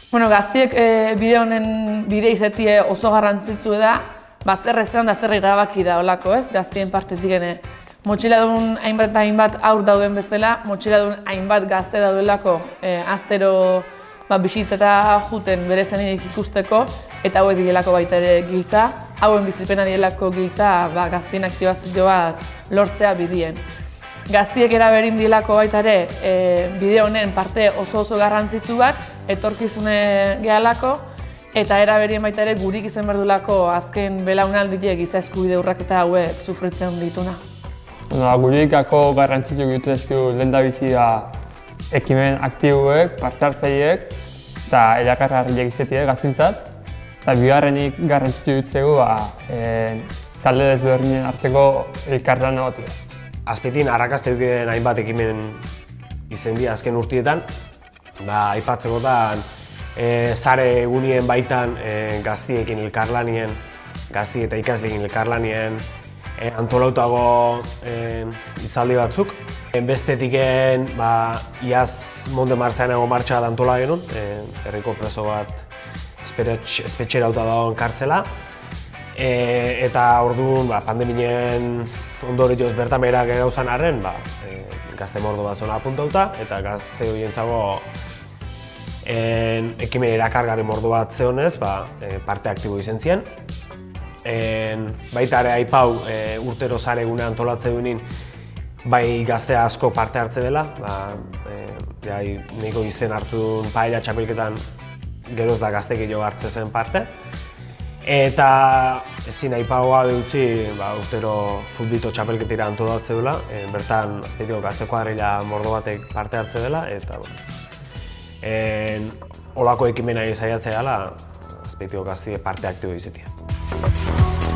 Gaztiek bide honen bide izatie oso garrantzitsu da, zer esan da zer erabaki da olako, ez? Gaztien partetik gene. Motxiladun hainbat eta hainbat aur dauden bezala, motxiladun hainbat gazte daudelako astero bisiteta juten bere zenirik ikusteko, eta hauek direlako baita ere giltza, hauen bizipena direlako giltza gaztien aktibazio bat lortzea bidien. Gaztiek eraberin dilako baita ere bide honen parte oso garrantzitsu bat, etorkizune gehalako, eta eraberien baita ere gurik izan behar dulako azken belaunaldiek giza eskubide urraketa hauek sufritzen dituna. Gurikako garrantzitsu gitu esku lehendabizi da ekimen aktiboek, parte-hartzaileek eta erakargarriak izateak gaztintzat. Eta bigarrenik garrantzitsu dutzegu talde desberdinen arteko elkarlan egotea. Azpeitin arrakasta edukiren hainbat ekimen izen dira azken urtietan. Aipatzekotan sare egunien baitan gaztiekin elkarlanien, gazti eta ikasleekin elkarlanien antolautago hitzaldi batzuk. Bestetiken iaz Mont de Marsaneago martxa bat antola genuen, herriko preso bat espetxerauta dagoen kartzela. Eta orduan pandemien ondorioz bertan behera gauzan arren, gazte mordo bat zona apuntauta, eta gazte horientzago ekimen erakargarri mordo bat zeonez, parte aktibo izen zien. Baita ere aipau urtero sare egune antolatzen duenin, bai gazte asko parte hartze dela, nahiko izen hartu paella txapelketan geroz da gaztek gehiago hartze zen parte. Eta ezin aipau gabe utzi urtero futbito txapelketira antolatzen dela, bertan Azpeitiko gazte kuadrilla mordo batek parte hartze dela, eta olako ekimena saiatzea dela Azpeitiko gazte parte aktibo izatea.